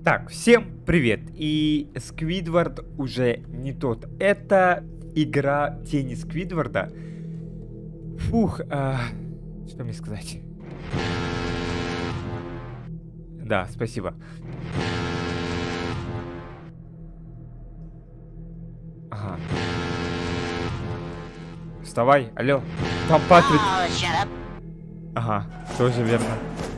Так, всем привет. И Сквидвард уже не тот. Это игра Тени Сквидварда. Фух, что мне сказать? Да, спасибо. Ага. Вставай, алло. Там Патрик. Oh, shut up. Ага, тоже верно.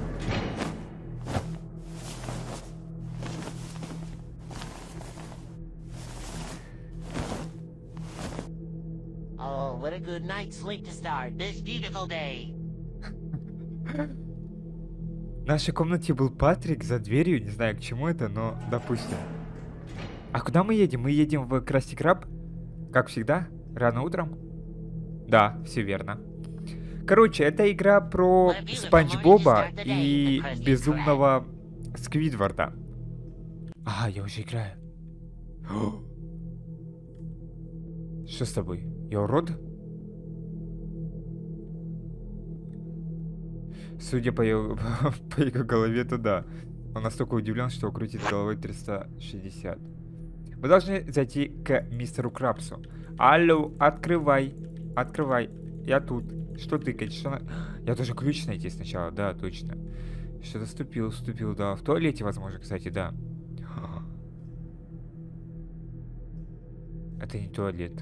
Oh, what a good night's sleep to start this beautiful day. В нашей комнате был Патрик за дверью. Не знаю, к чему это, но допустим. А куда мы едем? Мы едем в Красти Краб? Как всегда? Рано утром? Да, все верно. Короче, это игра про Спанч Боба и безумного Сквидварда. Ага, я уже играю. Что с тобой? Я урод? Судя по его, по его голове, то да. Он настолько удивлен, что крутит головой 360. Вы должны зайти к мистеру Крабсу. Алло, открывай. Открывай. Я тут. Что тыкать? Что Я тоже ключ найти сначала. Да, точно. Что-то вступил, да. В туалете, возможно, кстати, да. Это не туалет.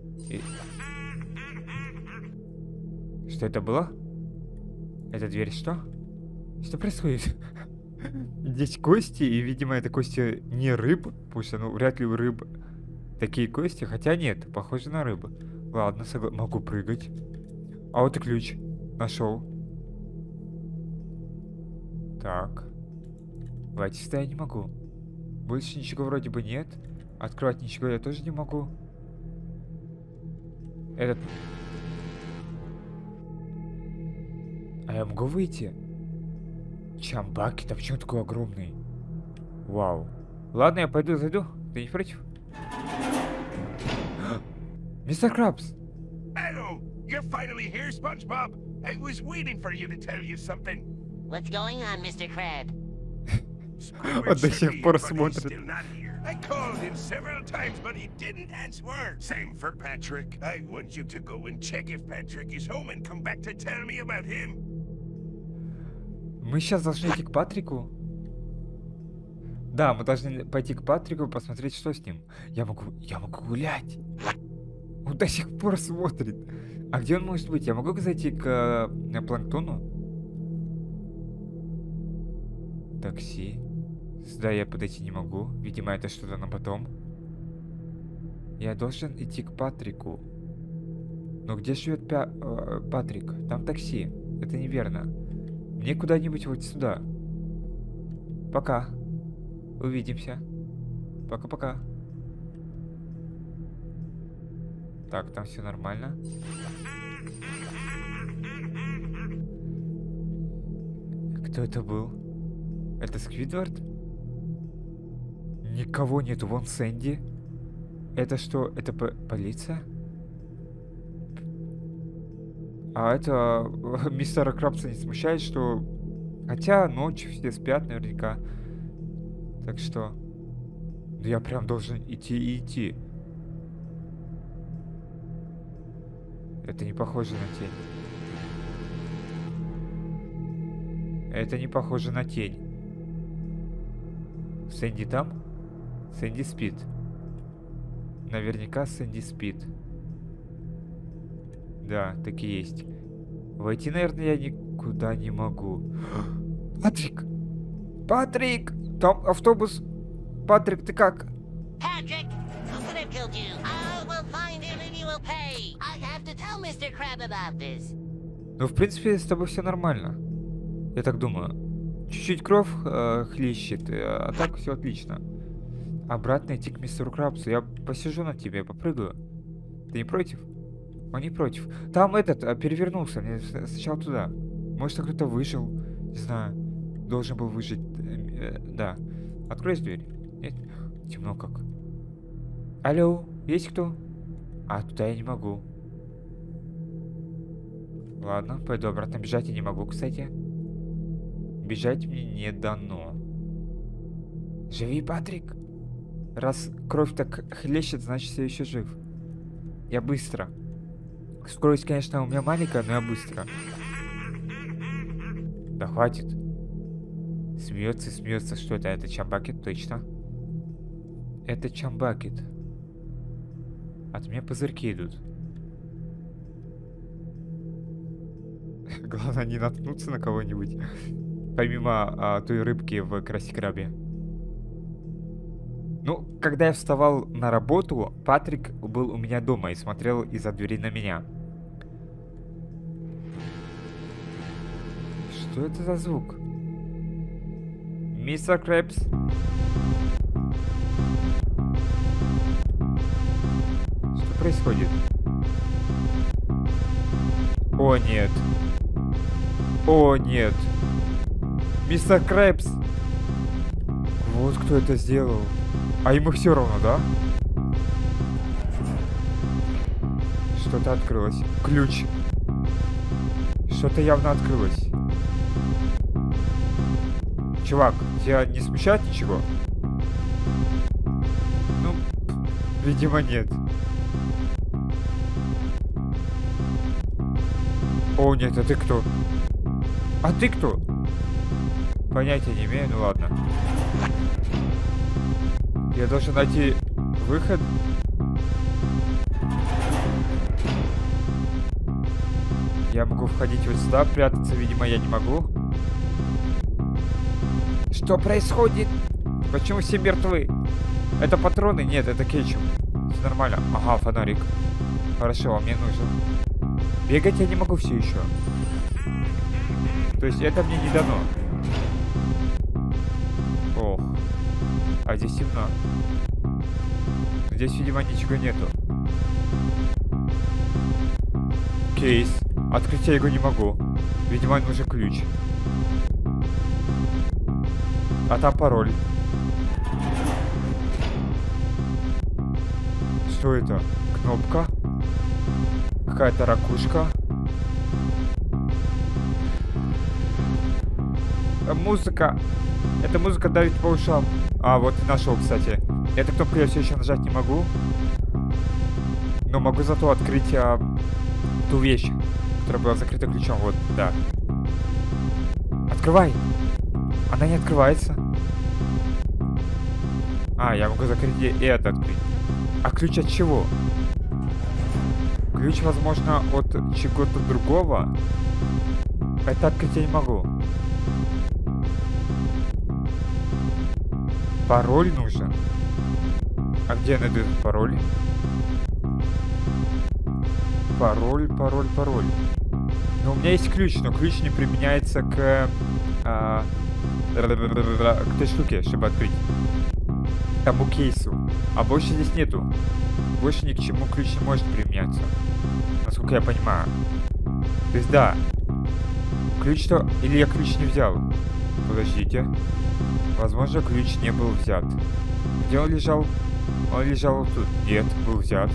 Что это было? Эта дверь что? Что происходит? Здесь кости, и, видимо, это кости не рыб. Пусть, ну, вряд ли у рыб такие кости. Хотя нет, похоже на рыбы. Ладно, могу прыгать. А вот и ключ. Нашел. Так. Давайте сюда я не могу. Больше ничего вроде бы нет. Открывать ничего я тоже не могу. Этот... А я могу выйти? Чамбаки, да почему такой огромный? Вау. Ладно, я пойду зайду. Ты не против? Мистер Крабс! Hello! You're finally here, SpongeBob! I was waiting for you to tell you something. What's going on, Mr. Crab? Он до сих пор смотрит. Still not here. I called him several times, but he didn't answer. Same for Patrick. I want you to go and check if Patrick is home and come back to tell me about him. Мы сейчас должны идти к Патрику. Да, мы должны пойти к Патрику, посмотреть, что с ним. Я могу гулять. Он до сих пор смотрит. А где он может быть? Я могу зайти к Планктону? Такси. Сюда я подойти не могу. Видимо, это что-то на потом. Я должен идти к Патрику. Но где живет Патрик? Там такси. Это неверно. Мне куда-нибудь вот сюда. Пока. Увидимся. Пока-пока. Так, там все нормально. Кто это был? Это Сквидвард? Никого нету. Вон Сэнди. Это что? Это полиция? А это мистера Крабса не смущает, что... Хотя ночь, все спят наверняка. Так что... Да я прям должен идти и идти. Это не похоже на тень. Это не похоже на тень. Сэнди там? Сэнди спит. Наверняка Сэнди спит. Да, так и есть. Войти, наверное, я никуда не могу. Патрик! Патрик! Там автобус! Патрик, ты как? Patrick, who could have killed you? I will find him and you will pay. I have to tell Mr. Crab about this. Ну, в принципе, с тобой все нормально. Я так думаю. Чуть-чуть кровь хлещет, а так все отлично. Обратно идти к мистеру Крабсу. Я посижу на тебе, попрыгаю. Ты не против? Он не против. Там этот перевернулся. Мне сначала туда. Может, кто-то выжил. Не знаю. Должен был выжить. Да. Открой дверь. Нет? Темно как. Алло, есть кто? А, туда я не могу. Ладно, пойду обратно. Бежать я не могу, кстати. Бежать мне не дано. Живи, Патрик. Раз кровь так хлещет, значит, я еще жив. Я быстро. Скорость, конечно, у меня маленькая, но я быстро. Да хватит. Смеется и смеется. Что это? Это Чамбакет, точно. Это Чамбакет. От меня пузырьки идут. Главное не наткнуться на кого-нибудь. Помимо той рыбки в Красикрабе. Ну, когда я вставал на работу, Патрик был у меня дома и смотрел из-за двери на меня. Что это за звук? Мистер Крэбс? Что происходит? О, нет. О, нет. Мистер Крэбс! Вот кто это сделал. А ему все равно, да? Что-то открылось. Ключ. Что-то явно открылось. Чувак, тебя не смущает ничего? Ну, видимо, нет. О, нет, а ты кто? А ты кто? Понятия не имею, ну ладно. Я должен найти выход. Я могу входить вот сюда, прятаться, видимо, я не могу. Что происходит? Почему все мертвы? Это патроны? Нет, это кетчуп. Все нормально. Ага, фонарик. Хорошо, он мне нужен. Бегать я не могу все еще. То есть это мне не дано. Ох. А здесь темно. Здесь, видимо, ничего нету. Кейс. Открыть я его не могу. Видимо, нужен ключ. А там пароль. Что это? Кнопка? Какая-то ракушка. Музыка. Эта музыка давит по ушам. А, вот и нашел, кстати. Эту кнопку я все еще нажать не могу. Но могу зато открыть ту вещь, которая была закрыта ключом. Вот, да. Открывай! Она не открывается. А, я могу закрыть и это открыть. А ключ от чего? Ключ, возможно, от чего-то другого. Это открыть я не могу. Пароль нужен. А где я найду этот пароль? Пароль. Но у меня есть ключ, но ключ не применяется к той штуке, чтобы открыть. Тому кейсу. А больше здесь нету. Больше ни к чему ключ не может применяться. Насколько я понимаю. То есть да. Ключ-то... Или я ключ не взял? Подождите. Возможно, ключ не был взят. Где он лежал? Он лежал вот тут. Нет, был взят.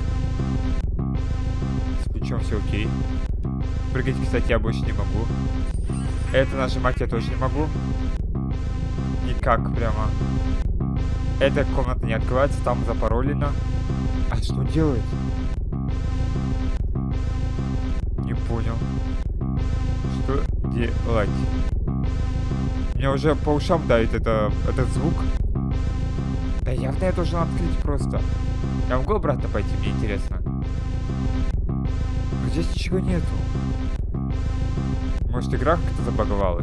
С ключом все окей. Прыгать, кстати, я больше не могу. Это нажимать я тоже не могу. Никак прямо. Эта комната не открывается, там запаролено. А что делать? Не понял. Что делать? Меня уже по ушам давит этот звук. Да явно я должен открыть просто. Я могу обратно пойти, мне интересно. Но здесь ничего нету. Может, игра как-то забаговалась?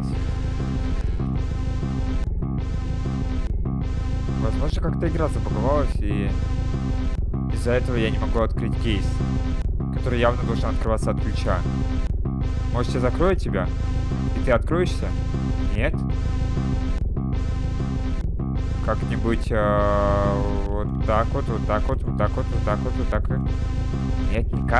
Возможно, как-то игра забаговалась, и из-за этого я не могу открыть кейс, который явно должен открываться от ключа. Может, я закрою тебя? И ты откроешься? Нет? Как-нибудь вот так вот, вот так вот, вот так вот, вот так вот, вот так вот. Нет, никак.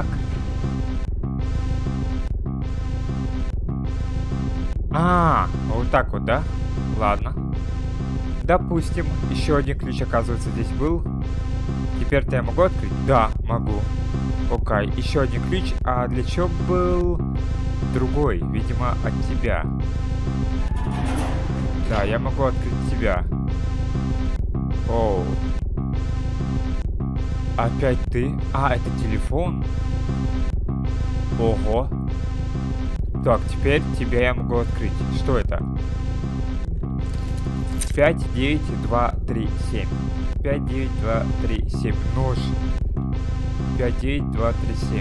Вот так вот, да? Ладно. Допустим, еще один ключ, оказывается, здесь был. Теперь-то я могу открыть? Да, могу. Окей, еще один ключ. А для чего был другой? Видимо, от тебя. Да, я могу открыть тебя. Опять ты? А, это телефон? Ого. Так, теперь тебя я могу открыть. Что это? 5, 9, 2, 3, 7. 5, 9, 2, 3, 7. Нож. 5, 9, 2, 3, 7.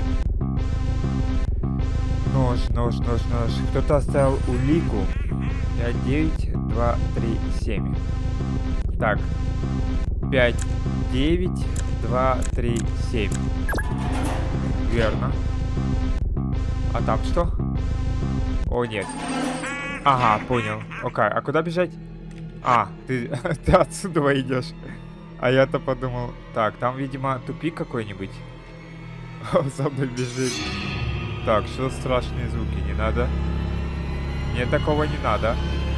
Нож. Кто-то оставил улику. 5, 9, 2, 3, 7. Так. 5, 9, 2, 3, 7. Верно. А там что? О, нет. Ага, понял. Окей, а куда бежать? А, ты отсюда идешь. А я-то подумал... Так, там, видимо, тупик какой-нибудь. За мной бежит. Так, что страшные звуки? Не надо. Мне такого не надо.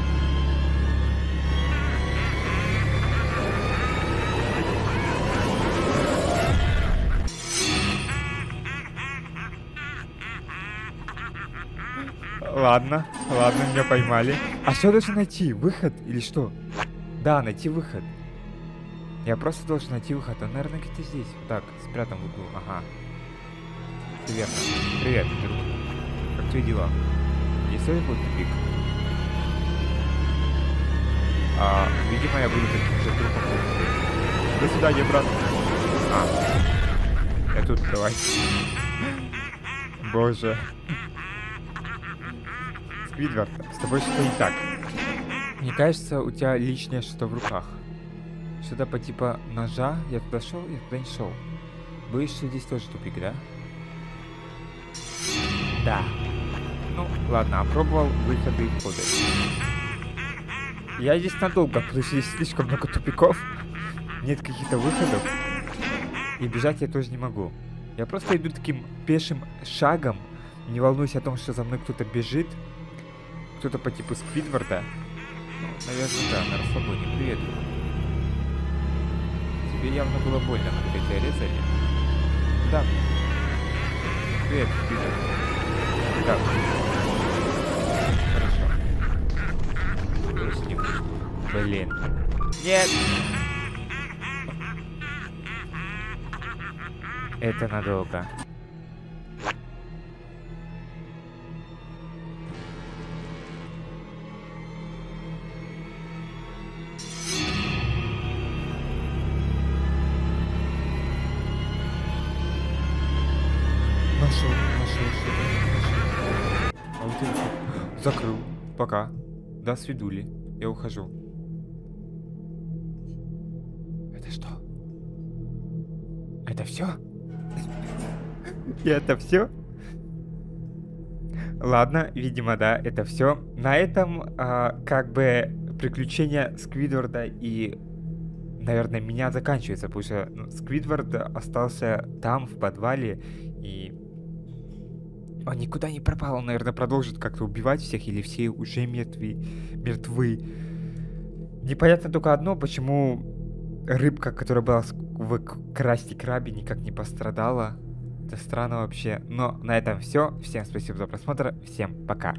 Ладно, меня поймали. А что я должен найти? Выход или что? Да, найти выход. Я просто должен найти выход. Он, наверное, где-то здесь. Так, спрятан в углу. Ага. Все верно. Привет, друг. Как твои дела? Есть ли будет тупик? Видимо, я буду таким же трупом. До свидания, брат. Я тут, давай. Боже. Сквидвард, с тобой что-то не так. Мне кажется, у тебя лишнее что-то в руках. Что-то по типа ножа. Я туда шел, я туда не шел. Боюсь, что здесь тоже тупик, да? Да. Ну, ладно, опробовал выходы и входы. Я здесь надолго, потому что здесь слишком много тупиков. Нет каких-то выходов. И бежать я тоже не могу. Я просто иду таким пешим шагом. Не волнуюсь о том, что за мной кто-то бежит. Кто-то по типу Сквидварда. Ну, наверное, да, на расслабоне. Привет, друг. Тебе явно было больно, когда тебя резали. Да. Привет, Сквидвард. Да. Хорошо. Что с ним? Блин. Нет! Это надолго. Нашел. А вот это закрыл. Пока. До свидули. Я ухожу. Это что? Это все? И это все? Ладно, видимо, да, это все. На этом, как бы, приключения Сквидварда и, наверное, меня заканчиваются, потому что Сквидвард остался там, в подвале, и он никуда не пропал. Он, наверное, продолжит как-то убивать всех, или все уже мертвы. Непонятно только одно, почему рыбка, которая была в Красти Крабе, никак не пострадала. Это странно вообще. Но на этом все. Всем спасибо за просмотр. Всем пока.